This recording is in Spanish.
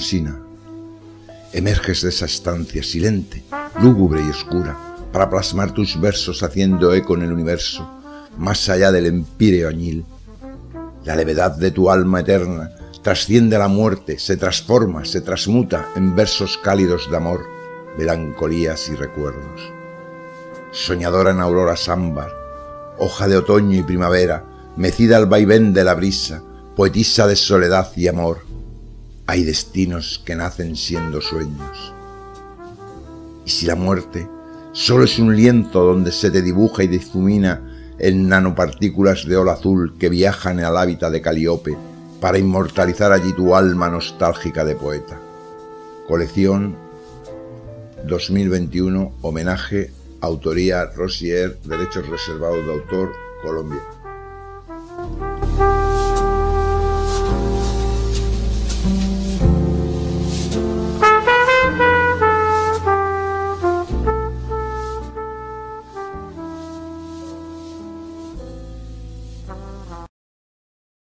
Alfonsina. Emerges de esa estancia silente, lúgubre y oscura, para plasmar tus versos haciendo eco en el universo, más allá del empíreo añil. La levedad de tu alma eterna trasciende a la muerte, se transforma, se transmuta en versos cálidos de amor, melancolías y recuerdos. Soñadora en auroras ámbar, hoja de otoño y primavera, mecida al vaivén de la brisa, poetisa de soledad y amor, hay destinos que nacen siendo sueños. Y si la muerte solo es un lienzo donde se te dibuja y difumina en nanopartículas de oro azul que viajan al hábitat de Calíope para inmortalizar allí tu alma nostálgica de poeta. Colección 2021, homenaje, autoría Rosier, derechos reservados de autor, Colombia.